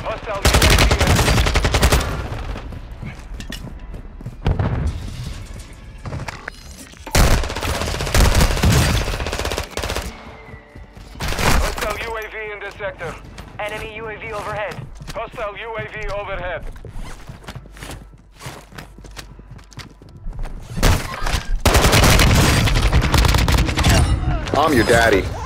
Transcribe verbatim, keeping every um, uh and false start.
Hostile U A V Hostile U A V in this sector. Enemy U A V overhead. Hostile U A V overhead. I'm your daddy.